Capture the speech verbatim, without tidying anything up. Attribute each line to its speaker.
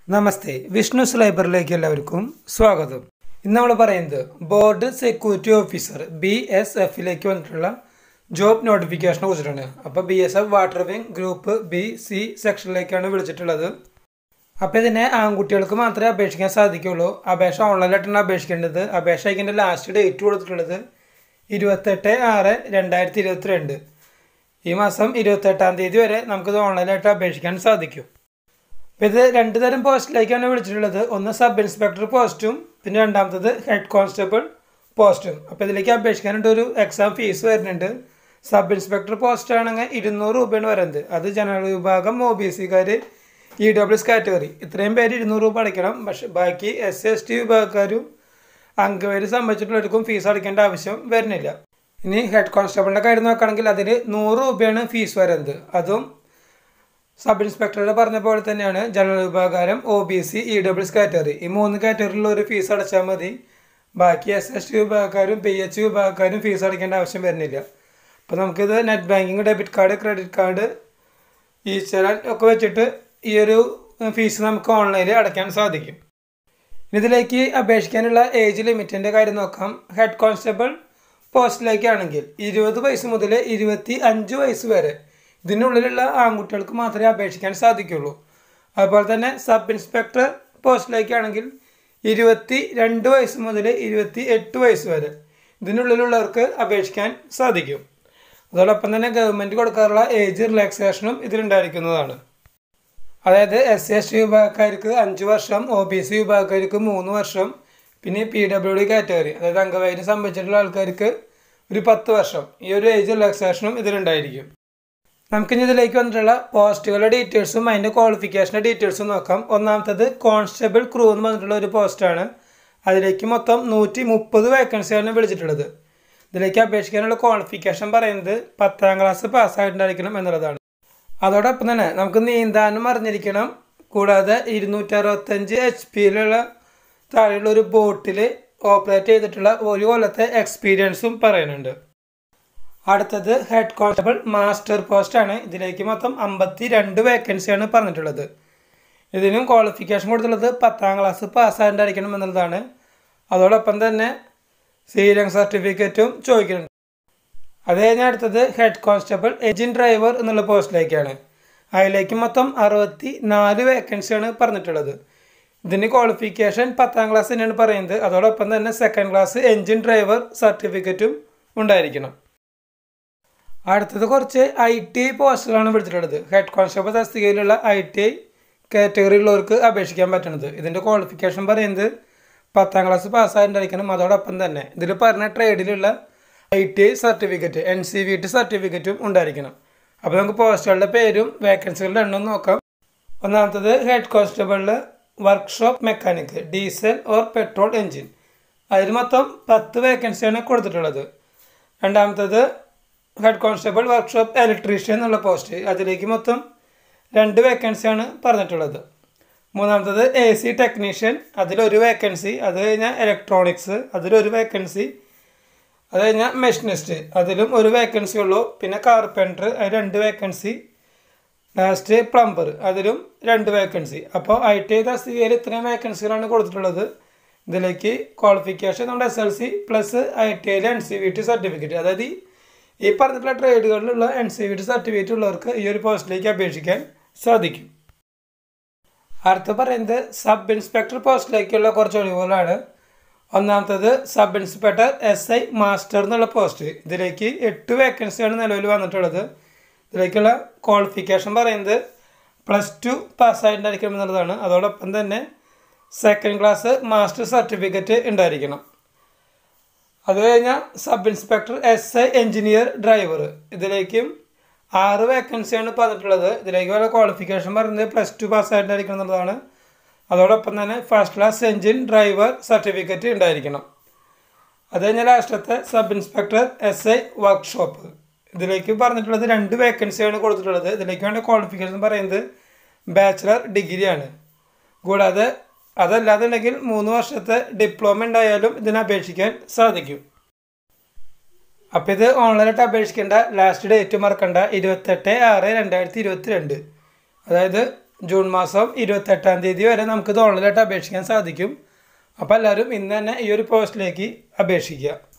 Speaker 1: നമസ്തേ വിഷ്ണുസ് ലൈബ്രറിയിലേക്ക് എല്ലാവർക്കും സ്വാഗതം. ഇന്ന് നമ്മൾ പറയുന്നത് border security officer B S എഫിലേക്ക് വന്നിട്ടുള്ള ജോബ് നോട്ടിഫിക്കേഷനെ കുറിച്ചിട്ടാണ്. അപ്പോൾ B S F water wing group B C സെക്ഷനിലേക്കാണ് വിളിച്ചിട്ടുള്ളത്. അപ്പോൾ ഇതിനെ ആൺകുട്ടികൾക്ക് മാത്രമേ അപേക്ഷിക്കാൻ സാധിക്കുകയുള്ളൂ. അപേക്ഷ ഓൺലൈനായിട്ടാണ് അപേക്ഷിക്കേണ്ടത്. അപേക്ഷ അയക്കേണ്ട ലാസ്റ്റ് ഡേറ്റ് കൊടുത്തിട്ടുള്ളത് ഇരുപത്തെട്ട് ആറ് രണ്ടായിരത്തി ഇരുപത്തി രണ്ട് ഈ മാസം ഇരുപത്തെട്ടാം തീയതി വരെ നമുക്കിത് ഓൺലൈനായിട്ട് അപേക്ഷിക്കാൻ സാധിക്കും. അപ്പോൾ ഇത് രണ്ട് തരം പോസ്റ്റിലേക്കാണ് വിളിച്ചിട്ടുള്ളത്. ഒന്ന് സബ് ഇൻസ്പെക്ടർ പോസ്റ്റും പിന്നെ രണ്ടാമത്തത് ഹെഡ് കോൺസ്റ്റബിൾ പോസ്റ്റും. അപ്പോൾ ഇതിലേക്ക് അപേക്ഷിക്കാനായിട്ട് ഒരു എക്സാം ഫീസ് വരുന്നുണ്ട്. സബ് ഇൻസ്പെക്ടർ പോസ്റ്റ് ആണെങ്കിൽ ഇരുന്നൂറ് രൂപയാണ് വരുന്നത്. അത് ജനറൽ വിഭാഗം, ഒ ബി സിക്കാർ, ഇ ഡബ്ല്യു എസ് കാറ്റഗറി ഇത്രയും പേര് ഇരുന്നൂറ് രൂപ അടയ്ക്കണം. പക്ഷേ ബാക്കി എസ് സി എസ് ടി വിഭാഗക്കാരും അംഗവരെ സംബന്ധിച്ചിട്ടുള്ളവർക്കും ഫീസ് അടയ്ക്കേണ്ട ആവശ്യം വരുന്നില്ല. ഇനി ഹെഡ് കോൺസ്റ്റബിളിൻ്റെ കാര്യം നോക്കുകയാണെങ്കിൽ അതിന് നൂറ് രൂപയാണ് ഫീസ് വരുന്നത്. അതും സബ് ഇൻസ്പെക്ടറുടെ പറഞ്ഞ പോലെ തന്നെയാണ്. ജനറൽ വിഭാഗം, O B C, E W S category ഈ മൂന്ന് കാറ്റഗറിയിലുള്ള ഒരു ഫീസ് അടച്ചാൽ മതി. ബാക്കി എസ് എസ് ടി വിഭാഗക്കാരും പി എച്ച് വിഭാഗക്കാരും ഫീസ് അടയ്ക്കേണ്ട ആവശ്യം വരുന്നില്ല. അപ്പോൾ നമുക്കിത് net banking, debit card, credit card, ഈ ചലാൻ ഒക്കെ വെച്ചിട്ട് ഈ ഒരു ഫീസ് നമുക്ക് ഓൺലൈനിൽ അടയ്ക്കാൻ സാധിക്കും. ഇതിലേക്ക് അപേക്ഷിക്കാനുള്ള ഏജ് ലിമിറ്റിൻ്റെ കാര്യം നോക്കാം. ഹെഡ് കോൺസ്റ്റബിൾ പോസ്റ്റിലേക്കാണെങ്കിൽ ഇരുപത് വയസ്സ് മുതൽ ഇരുപത്തി അഞ്ച് വയസ്സ് വരെ ഇതിനുള്ളിലുള്ള ആൺകുട്ടികൾക്ക് മാത്രമേ അപേക്ഷിക്കാൻ സാധിക്കുള്ളൂ. അതുപോലെ തന്നെ സബ് ഇൻസ്പെക്ടർ പോസ്റ്റിലേക്കാണെങ്കിൽ ഇരുപത്തി രണ്ട് വയസ്സ് മുതൽ ഇരുപത്തി എട്ട് വയസ്സ് വരെ ഇതിനുള്ളിലുള്ളവർക്ക് അപേക്ഷിക്കാൻ സാധിക്കും. അതോടൊപ്പം തന്നെ ഗവൺമെൻറ് കൊടുക്കാറുള്ള ഏജ് റിലാക്സേഷനും ഇതിലുണ്ടായിരിക്കുന്നതാണ്. അതായത് എസ് സി എസ് ടി വിഭാഗക്കാർക്ക് അഞ്ച് വർഷം, ഒ ബി സി വിഭാഗക്കാർക്ക് മൂന്ന് വർഷം, പിന്നെ പി ഡബ്ല്യു ഡി കാറ്റഗറി അതായത് അംഗവൈകല്യം സംബന്ധിച്ചിട്ടുള്ള ആൾക്കാർക്ക് ഒരു പത്ത് വർഷം ഈ ഒരു ഏജ് റിലാക്സേഷനും ഇതിലുണ്ടായിരിക്കും. നമുക്കിനി ഇതിലേക്ക് വന്നിട്ടുള്ള പോസ്റ്റുകളുടെ ഡീറ്റെയിൽസും അതിൻ്റെ ക്വാളിഫിക്കേഷൻ്റെ ഡീറ്റെയിൽസും നോക്കാം. ഒന്നാമത്തത് കോൺസ്റ്റബിൾ ക്രൂ എന്ന് പറഞ്ഞിട്ടുള്ള ഒരു പോസ്റ്റാണ്. അതിലേക്ക് മൊത്തം നൂറ്റി മുപ്പത് വേക്കൻസിയാണ് വിളിച്ചിട്ടുള്ളത്. ഇതിലേക്ക് അപേക്ഷിക്കാനുള്ള ക്വാളിഫിക്കേഷൻ പറയുന്നത് പത്താം ക്ലാസ് പാസ്സായിട്ടുണ്ടായിരിക്കണം എന്നുള്ളതാണ്. അതോടൊപ്പം തന്നെ നമുക്ക് നീന്താനും അറിഞ്ഞിരിക്കണം. കൂടാതെ ഇരുന്നൂറ്റി അറുപത്തഞ്ച് എച്ച് പിയിലുള്ള താഴെയുള്ള ഒരു ബോട്ടിൽ ഓപ്പറേറ്റ് ചെയ്തിട്ടുള്ള ഒരു കൊല്ലത്തെ എക്സ്പീരിയൻസും പറയുന്നുണ്ട്. അടുത്തത് ഹെഡ് കോൺസ്റ്റബിൾ മാസ്റ്റർ പോസ്റ്റാണ്. ഇതിലേക്ക് മൊത്തം അമ്പത്തി രണ്ട് വേക്കൻസിയാണ് പറഞ്ഞിട്ടുള്ളത്. ഇതിനും ക്വാളിഫിക്കേഷൻ കൊടുത്തുള്ളത് പത്താം ക്ലാസ് പാസ്സായിട്ടുണ്ടായിരിക്കണം എന്നുള്ളതാണ്. അതോടൊപ്പം തന്നെ സീലിംഗ് സർട്ടിഫിക്കറ്റും ചോദിക്കുന്നുണ്ട്. അത് കഴിഞ്ഞാൽ അടുത്തത് ഹെഡ് കോൺസ്റ്റബിൾ എഞ്ചിൻ ഡ്രൈവർ എന്നുള്ള പോസ്റ്റിലേക്കാണ്. അതിലേക്ക് മൊത്തം അറുപത്തി നാല് വേക്കൻസിയാണ് പറഞ്ഞിട്ടുള്ളത്. ഇതിന് ക്വാളിഫിക്കേഷൻ പത്താം ക്ലാസ് തന്നെയാണ് പറയുന്നത്. അതോടൊപ്പം തന്നെ സെക്കൻഡ് ക്ലാസ് എഞ്ചിൻ ഡ്രൈവർ സർട്ടിഫിക്കറ്റും ഉണ്ടായിരിക്കണം. അടുത്തത് കുറച്ച് ഐ ടി ഐ പോസ്റ്റുകളാണ് വിളിച്ചിട്ടുള്ളത്. ഹെഡ് കോൺസ്റ്റബിൾ തസ്തികയിലുള്ള ഐ ടി ഐ കാറ്റഗറിയിലുള്ളവർക്ക് അപേക്ഷിക്കാൻ പറ്റുന്നത്. ഇതിൻ്റെ ക്വാളിഫിക്കേഷൻ പറയുന്നത് പത്താം ക്ലാസ് പാസ്സായിട്ടുണ്ടായിരിക്കണം. അതോടൊപ്പം തന്നെ ഇതിൽ പറഞ്ഞ ട്രേഡിലുള്ള I T I certificate, N C V T സർട്ടിഫിക്കറ്റും ഉണ്ടായിരിക്കണം. അപ്പോൾ നമുക്ക് പോസ്റ്റുകളുടെ പേരും വേക്കൻസികളുടെ എണ്ണം നോക്കാം. ഒന്നാമത്തത് ഹെഡ് കോൺസ്റ്റബിളിൽ workshop mechanic, diesel or petrol engine. അതിൽ മൊത്തം പത്ത് വേക്കൻസിയാണ് കൊടുത്തിട്ടുള്ളത്. രണ്ടാമത്തത് ഹെഡ് കോൺസ്റ്റബിൾ വർക്ക്ഷോപ്പ് ഇലക്ട്രീഷ്യൻ എന്നുള്ള പോസ്റ്റ്. അതിലേക്ക് മൊത്തം രണ്ട് വേക്കൻസിയാണ് പറഞ്ഞിട്ടുള്ളത്. മൂന്നാമത്തത് എ സി ടെക്നീഷ്യൻ, അതിലൊരു വേക്കൻസി. അത് കഴിഞ്ഞാൽ ഇലക്ട്രോണിക്സ്, അതിലൊരു വേക്കൻസി. അത് കഴിഞ്ഞാൽ മെഷീനിസ്റ്റ്, അതിലും ഒരു വേക്കൻസി ഉള്ളൂ. പിന്നെ കാർപ്പൻറ്റർ, അത് രണ്ട് വേക്കൻസി. ലാസ്റ്റ് പ്ലംബർ, അതിലും രണ്ട് വേക്കൻസി. അപ്പോൾ ഐ ടി ഐ തസ്തികയിൽ ഇത്രയും വേക്കൻസികളാണ് കൊടുത്തിട്ടുള്ളത്. ഇതിലേക്ക് ക്വാളിഫിക്കേഷൻ നമ്മുടെ S L C plus I T ഐയിലെ N C V T certificate, അതായത് ഈ പറഞ്ഞിട്ടുള്ള ട്രേഡുകളിലുള്ള N C V T certificate ഉള്ളവർക്ക് ഈ ഒരു പോസ്റ്റിലേക്ക് അപേക്ഷിക്കാൻ സാധിക്കും. അടുത്ത പറയുന്നത് സബ് ഇൻസ്പെക്ടർ പോസ്റ്റിലേക്കുള്ള കുറച്ച് ഒഴിവുകളാണ്. ഒന്നാമത്തത് sub inspector S I master എന്നുള്ള പോസ്റ്റ്. ഇതിലേക്ക് എട്ട് വേക്കൻസിയാണ് നിലവിൽ വന്നിട്ടുള്ളത്. ഇതിലേക്കുള്ള ക്വാളിഫിക്കേഷൻ പറയുന്നത് പ്ലസ് ടു പാസ്സായിട്ടുണ്ടായിരിക്കണം എന്നുള്ളതാണ്. അതോടൊപ്പം തന്നെ സെക്കൻഡ് ക്ലാസ് മാസ്റ്റർ സർട്ടിഫിക്കറ്റ് ഉണ്ടായിരിക്കണം. അത് കഴിഞ്ഞാൽ sub inspector S I engineer driver. ഇതിലേക്കും ആറ് വേക്കൻസിയാണ് പറഞ്ഞിട്ടുള്ളത്. ഇതിലേക്ക് വല്ല ക്വാളിഫിക്കേഷൻ പറയുന്നത് പ്ലസ് ടു പാസ്സായിട്ടുണ്ടായിരിക്കണം എന്നുള്ളതാണ്. അതോടൊപ്പം തന്നെ first class engine driver certificate ഉണ്ടായിരിക്കണം. അത് കഴിഞ്ഞാൽ ലാസ്റ്റത്തെ sub inspector S I workshop. ഇതിലേക്ക് പറഞ്ഞിട്ടുള്ളത് രണ്ട് വേക്കൻസിയാണ് കൊടുത്തിട്ടുള്ളത്. ഇതിലേക്ക് വേണ്ട ക്വാളിഫിക്കേഷൻ പറയുന്നത് ബാച്ചിലർ ഡിഗ്രിയാണ്. കൂടാതെ അതല്ലാതെ ഉണ്ടെങ്കിൽ മൂന്ന് വർഷത്തെ ഡിപ്ലോമ ഉണ്ടായാലും ഇതിന് അപേക്ഷിക്കാൻ സാധിക്കും. അപ്പോൾ ഇത് ഓൺലൈനായിട്ട് അപേക്ഷിക്കേണ്ട ലാസ്റ്റ് ഡേറ്റ് മറക്കണ്ട ഇരുപത്തെട്ട് ആറ് രണ്ടായിരത്തി ഇരുപത്തി രണ്ട് അതായത് ജൂൺ മാസം ഇരുപത്തെട്ടാം തീയതി വരെ നമുക്ക് ഇത് ഓൺലൈനായിട്ട് അപേക്ഷിക്കാൻ സാധിക്കും. അപ്പോൾ എല്ലാവരും ഇന്ന് തന്നെ ഈ ഒരു പോസ്റ്റിലേക്ക് അപേക്ഷിക്കുക.